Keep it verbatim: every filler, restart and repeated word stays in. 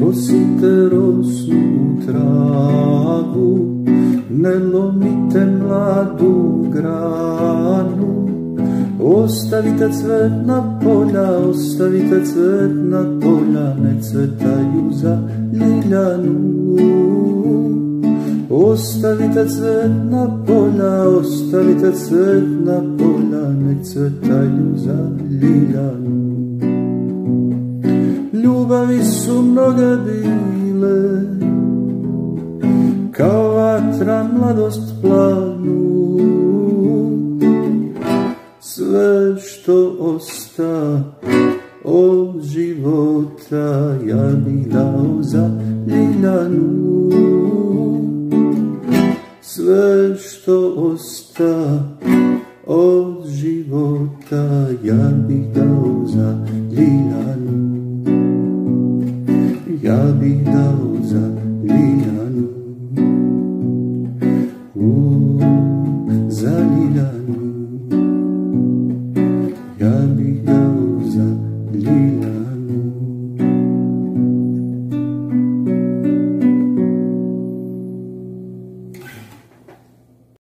kosite rosnu travu, ne lomite mladu granu. Ostavite cvetna polja, ostavite cvetna polja, nek cvetaju za Ljiljanu. Ostavite cvetna polja, ostavite cvetna polja, nek cvetaju za Ljiljanu. Ljubavi su mnoge bile, kao vatra mladost planu. Sve što osta od života ja bi dao za Ljiljanu. Sve što osta od života ja bih dao za Ljiljanu. Ja bih dao za Ljiljanu. U, za Ljiljanu.